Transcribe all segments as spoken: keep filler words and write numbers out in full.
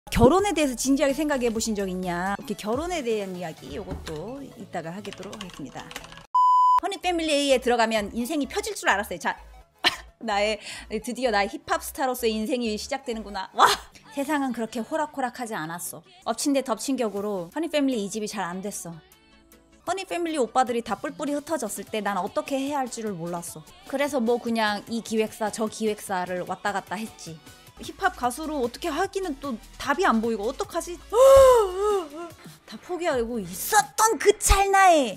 결혼에 대해서 진지하게 생각해 보신 적 있냐? 이렇게 결혼에 대한 이야기 이것도 이따가 하도록 하겠습니다. 허니패밀리에 들어가면 인생이 펴질 줄 알았어요. 자, 나의 드디어 나의 힙합 스타로서의 인생이 시작되는구나. 와, 세상은 그렇게 호락호락하지 않았어. 엎친 데 덮친 격으로 허니패밀리 이집이 잘 안 됐어. 허니패밀리 오빠들이 다 뿔뿔이 흩어졌을 때 난 어떻게 해야 할 줄을 몰랐어. 그래서 뭐 그냥 이 기획사 저 기획사를 왔다 갔다 했지. 힙합 가수로 어떻게 하기는 또 답이 안 보이고 어떡하지? 다 포기하고 있었던 그 찰나에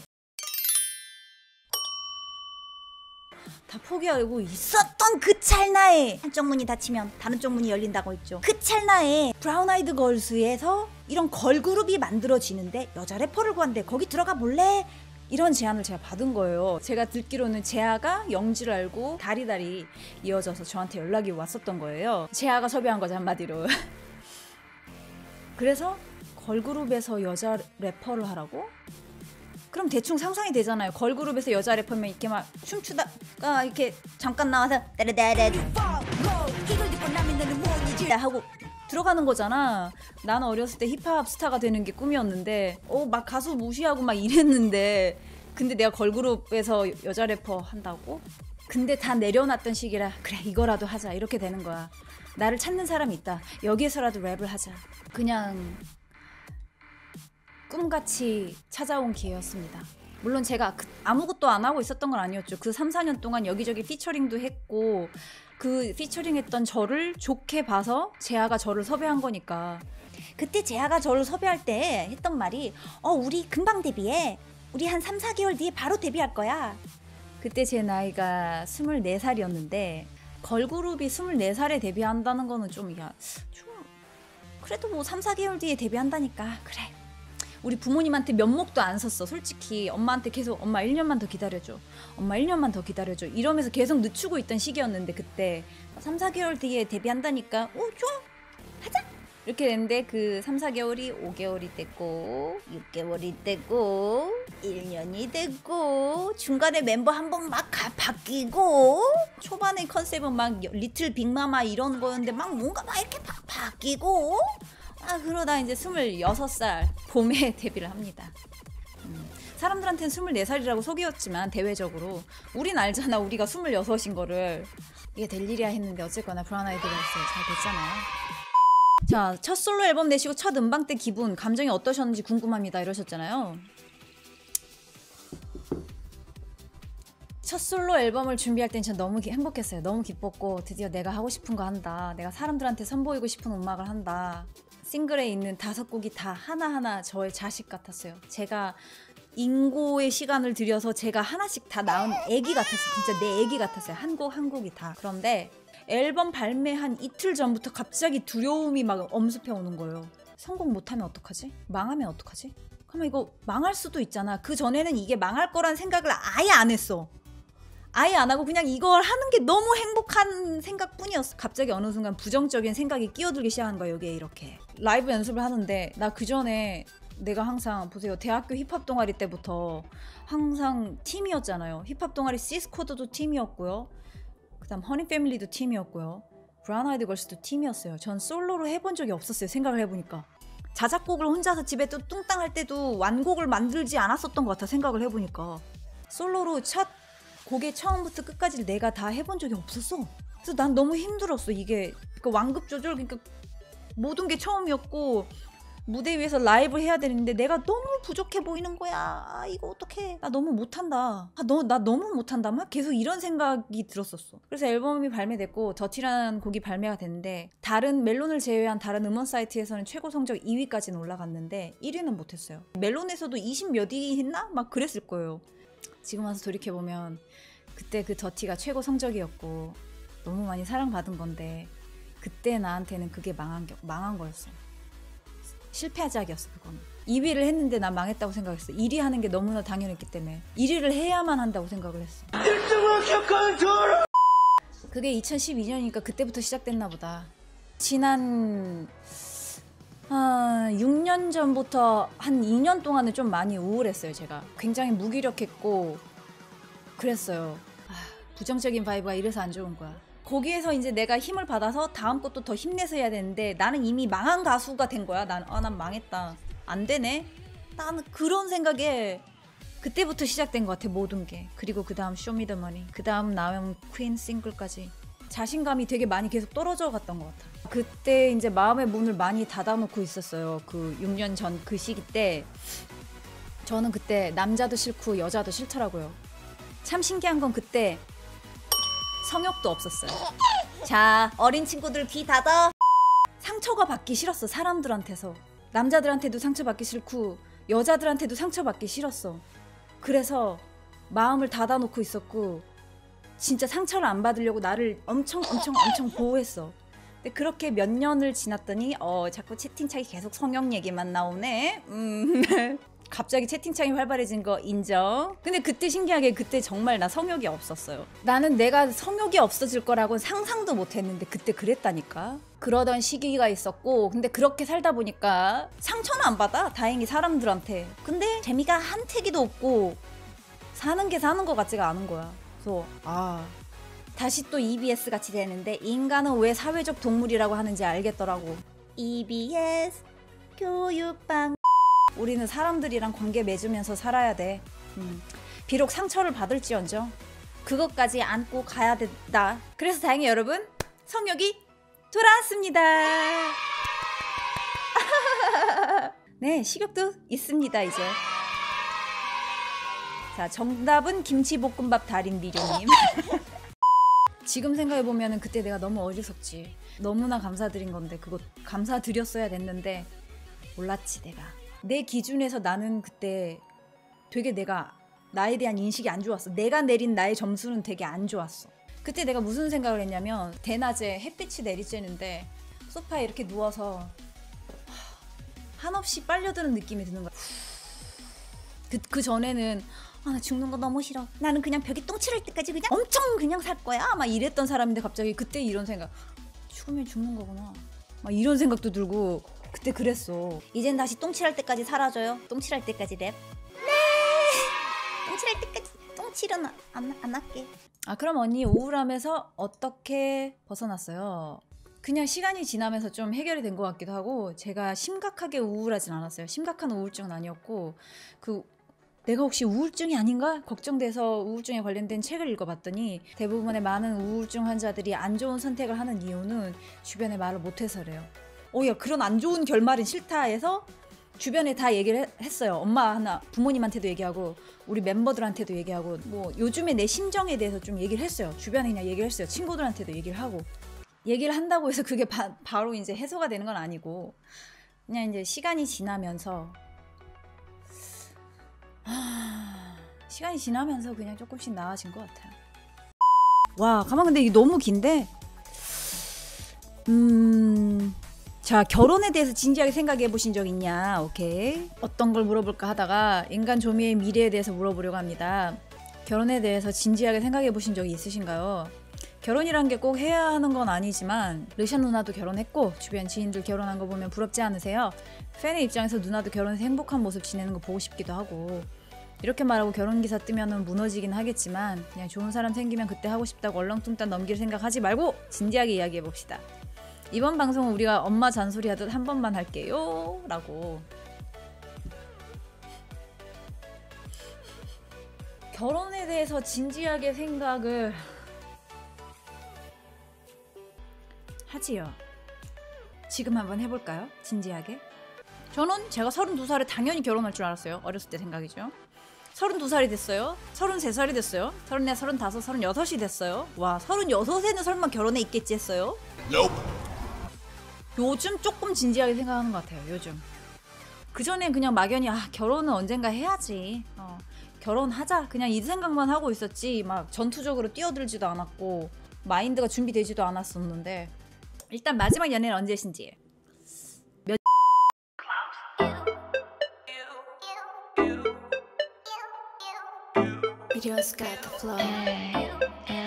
다 포기하고 있었던 그 찰나에 한쪽 문이 닫히면 다른 쪽 문이 열린다고 했죠. 그 찰나에 브라운 아이드 걸스에서 이런 걸그룹이 만들어지는데 여자 래퍼를 구한대. 거기 들어가 볼래? 이런 제안을 제가 받은 거예요. 제가 듣기로는 재하가 영지를 알고 다리다리 이어져서 저한테 연락이 왔었던 거예요. 재하가 섭외한 거죠, 한마디로. 그래서 걸그룹에서 여자 래퍼를 하라고? 그럼 대충 상상이 되잖아요. 걸그룹에서 여자 래퍼면 이렇게 막 춤추다가 이렇게 잠깐 나와서 따라다라리 하고 들어가는 거잖아. 나는 어렸을 때 힙합 스타가 되는 게 꿈이었는데 어, 막 가수 무시하고 막 이랬는데 근데 내가 걸그룹에서 여자 래퍼 한다고? 근데 다 내려놨던 시기라 그래 이거라도 하자 이렇게 되는 거야. 나를 찾는 사람이 있다. 여기에서라도 랩을 하자. 그냥 꿈같이 찾아온 기회였습니다. 물론 제가 그 아무것도 안 하고 있었던 건 아니었죠. 그 삼, 사 년 동안 여기저기 피처링도 했고 그 피처링 했던 저를 좋게 봐서 재하가 저를 섭외한 거니까. 그때 재하가 저를 섭외할 때 했던 말이 어 우리 금방 데뷔해. 우리 한 삼, 사 개월 뒤에 바로 데뷔할 거야. 그때 제 나이가 스물네 살이었는데 걸그룹이 스물네 살에 데뷔한다는 거는 좀, 야, 좀 그래도 뭐 삼, 사 개월 뒤에 데뷔한다니까 그래. 우리 부모님한테 면목도 안 섰어. 솔직히 엄마한테 계속 엄마 일 년만 더 기다려줘. 엄마 일 년만 더 기다려줘. 이러면서 계속 늦추고 있던 시기였는데 그때 삼, 사 개월 뒤에 데뷔한다니까 오 좋아 하자 이렇게 됐는데 그 삼, 사 개월이 오 개월이 됐고 육 개월이 됐고 일 년이 됐고 중간에 멤버 한 번 막 바뀌고 초반에 컨셉은 막 리틀 빅마마 이런 거였는데 막 뭔가 막 이렇게 바, 바뀌고 아 그러다 이제 스물여섯 살 봄에 데뷔를 합니다. 음, 사람들한테는 스물네 살이라고 속이었지만 대외적으로 우린 알잖아. 우리가 스물여섯인 거를. 이게 될 일이야 했는데 어쨌거나 브라운 아이드 걸스 잘 됐잖아요. 자, 첫 솔로 앨범 내시고 첫 음방 때 기분, 감정이 어떠셨는지 궁금합니다 이러셨잖아요. 첫 솔로 앨범을 준비할 땐 전 너무 행복했어요. 너무 기뻤고 드디어 내가 하고 싶은 거 한다. 내가 사람들한테 선보이고 싶은 음악을 한다. 싱글에 있는 다섯 곡이 다 하나하나 저의 자식 같았어요. 제가 인고의 시간을 들여서 제가 하나씩 다 낳은 애기 같았어요. 진짜 내 애기 같았어요. 한 곡 한 곡이 다. 그런데 앨범 발매한 이틀 전부터 갑자기 두려움이 막 엄습해 오는 거예요. 성공 못하면 어떡하지? 망하면 어떡하지? 그러면 이거 망할 수도 있잖아. 그 전에는 이게 망할 거란 생각을 아예 안 했어. 아예 안 하고 그냥 이걸 하는 게 너무 행복한 생각뿐이었어. 갑자기 어느 순간 부정적인 생각이 끼어들기 시작한 거야. 여기에 이렇게 라이브 연습을 하는데 나 그 전에 내가 항상 보세요. 대학교 힙합 동아리 때부터 항상 팀이었잖아요. 힙합 동아리 시스코드도 팀이었고요. 그 다음 허니패밀리도 팀이었고요. 브라운 아이드 걸스도 팀이었어요. 전 솔로로 해본 적이 없었어요. 생각을 해보니까 자작곡을 혼자서 집에 또 뚱땅 할 때도 완곡을 만들지 않았었던 것 같아. 생각을 해보니까 솔로로 첫 곡의 처음부터 끝까지 내가 다 해본 적이 없었어. 그래서 난 너무 힘들었어. 이게 그러니까 완급 조절, 그러니까 모든 게 처음이었고 무대 위에서 라이브 해야 되는데 내가 너무 부족해 보이는 거야. 아, 이거 어떡해. 나 너무 못한다. 아, 너, 나 너무 못한다. 막 계속 이런 생각이 들었었어. 그래서 앨범이 발매됐고 더티라는 곡이 발매가 됐는데 다른 멜론을 제외한 다른 음원 사이트에서는 최고 성적 이 위까지는 올라갔는데 일 위는 못했어요. 멜론에서도 이십 몇 위 했나? 막 그랬을 거예요. 지금 와서 돌이켜보면 그때 그 더티가 최고 성적이었고 너무 많이 사랑받은 건데 그때 나한테는 그게 망한, 겨, 망한 거였어. 실패작이었어. 그거는 이 위를 했는데 난 망했다고 생각했어. 일 위 하는 게 너무나 당연했기 때문에 일 위를 해야만 한다고 생각을 했어. 그게 이천십이 년이니까 그때부터 시작됐나 보다. 지난 아, 육 년 전부터 한 이 년 동안은 좀 많이 우울했어요. 제가 굉장히 무기력했고 그랬어요. 아, 부정적인 바이브가 이래서 안 좋은 거야. 거기에서 이제 내가 힘을 받아서 다음 것도 더 힘내서 해야 되는데 나는 이미 망한 가수가 된 거야. 난, 아, 난 망했다. 안 되네. 나는 그런 생각에 그때부터 시작된 것 같아, 모든 게. 그리고 그 다음 쇼미더머니, 그 다음 나온 퀸 싱글까지 자신감이 되게 많이 계속 떨어져 갔던 것 같아. 그때 이제 마음의 문을 많이 닫아놓고 있었어요. 그 육 년 전 그 시기 때 저는 그때 남자도 싫고 여자도 싫더라고요. 참 신기한 건 그때 성욕도 없었어요. 자, 어린 친구들 귀 닫아. 상처가 받기 싫었어, 사람들한테서. 남자들한테도 상처받기 싫고 여자들한테도 상처받기 싫었어. 그래서 마음을 닫아놓고 있었고 진짜 상처를 안 받으려고 나를 엄청 엄청 엄청 보호했어. 근데 그렇게 몇 년을 지났더니 어 자꾸 채팅창이 계속 성형 얘기만 나오네. 음. 갑자기 채팅창이 활발해진 거 인정. 근데 그때 신기하게 그때 정말 나 성욕이 없었어요. 나는 내가 성욕이 없어질 거라고는 상상도 못했는데 그때 그랬다니까. 그러던 시기가 있었고 근데 그렇게 살다 보니까 상처는 안 받아, 다행히 사람들한테. 근데 재미가 한 태기도 없고 사는 게 사는 것 같지가 않은 거야. 그래서 아 다시 또 이비에스 같이 되는데 인간은 왜 사회적 동물이라고 하는지 알겠더라고. 이비에스 교육방. 우리는 사람들이랑 관계 맺으면서 살아야 돼. 음. 비록 상처를 받을지언정 그것까지 안고 가야 된다. 그래서 다행히 여러분 성욕이 돌아왔습니다. 네, 식욕도 있습니다 이제. 자, 정답은 김치볶음밥 달인 미료님. 지금 생각해보면 그때 내가 너무 어리석지. 너무나 감사드린 건데 그거 감사드렸어야 됐는데 몰랐지 내가. 내 기준에서 나는 그때 되게 내가 나에 대한 인식이 안 좋았어. 내가 내린 나의 점수는 되게 안 좋았어. 그때 내가 무슨 생각을 했냐면 대낮에 햇빛이 내리쬐는데 소파에 이렇게 누워서 한없이 빨려드는 느낌이 드는 거야. 그, 그 전에는 아, 나 죽는 거 너무 싫어. 나는 그냥 벽에 똥칠할 때까지 그냥 엄청 그냥 살 거야. 막 이랬던 사람인데 갑자기 그때 이런 생각. 죽으면 죽는 거구나. 막 이런 생각도 들고 그때 그랬어. 이젠 다시 똥칠할 때까지 사라져요. 똥칠할 때까지 랩. 네. 똥칠할 때까지 똥칠은 안, 안 할게. 아 그럼 언니 우울함에서 어떻게 벗어났어요? 그냥 시간이 지나면서 좀 해결이 된 것 같기도 하고 제가 심각하게 우울하진 않았어요. 심각한 우울증은 아니었고 그 내가 혹시 우울증이 아닌가 걱정돼서 우울증에 관련된 책을 읽어봤더니 대부분의 많은 우울증 환자들이 안 좋은 선택을 하는 이유는 주변에 말을 못해서래요. 어, 야 그런 안 좋은 결말은 싫다 해서 주변에 다 얘기를 했어요. 엄마 하나 부모님한테도 얘기하고 우리 멤버들한테도 얘기하고 뭐 요즘에 내 심정에 대해서 좀 얘기를 했어요. 주변에 그냥 얘기를 했어요. 친구들한테도 얘기를 하고. 얘기를 한다고 해서 그게 바, 바로 이제 해소가 되는 건 아니고 그냥 이제 시간이 지나면서 하... 시간이 지나면서 그냥 조금씩 나아진 것 같아요. 와 가만 근데 이게 너무 긴데 음... 자 결혼에 대해서 진지하게 생각해 보신 적 있냐? 오케이. 어떤 걸 물어볼까 하다가 인간 조미의 미래에 대해서 물어보려고 합니다. 결혼에 대해서 진지하게 생각해 보신 적이 있으신가요? 결혼이란 게 꼭 해야 하는 건 아니지만 르샤 누나도 결혼했고 주변 지인들 결혼한 거 보면 부럽지 않으세요? 팬의 입장에서 누나도 결혼해서 행복한 모습 지내는 거 보고 싶기도 하고 이렇게 말하고 결혼기사 뜨면은 무너지긴 하겠지만 그냥 좋은 사람 생기면 그때 하고 싶다고 얼렁뚱땅 넘길 생각하지 말고 진지하게 이야기해봅시다. 이번 방송은 우리가 엄마 잔소리 하듯 한 번만 할게요 라고. 결혼에 대해서 진지하게 생각을 하지요. 지금 한번 해볼까요? 진지하게. 저는 제가 서른두 살에 당연히 결혼할 줄 알았어요. 어렸을 때 생각이죠. 서른두 살이 됐어요. 서른세 살이 됐어요. 서른네, 서른다섯, 서른여섯이 됐어요. 와, 서른여섯에는 설마 결혼에 있겠지 했어요? Nope. 요즘 조금 진지하게 생각하는 것 같아요. 요즘. 그전엔 그냥 막연히 아 결혼은 언젠가 해야지. 어, 결혼하자. 그냥 이 생각만 하고 있었지. 막 전투적으로 뛰어들지도 않았고 마인드가 준비되지도 않았었는데 일단 마지막 연애는 언제신지. 몇 Video's got the flow.